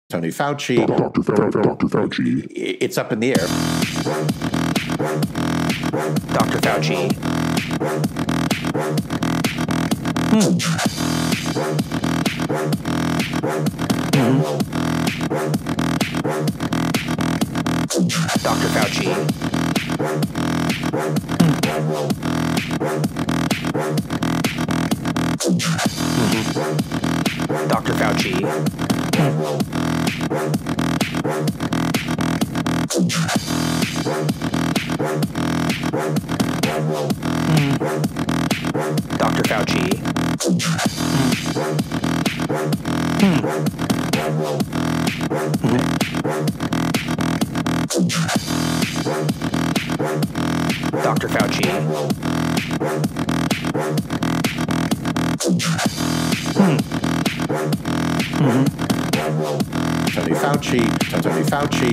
Tony Fauci. Dr. Fauci. It's up in the air. Dr. Fauci. Dr. Fauci. Dr. Fauci. Dr. Fauci. Dr. Fauci. Tony Fauci. Tony Fauci.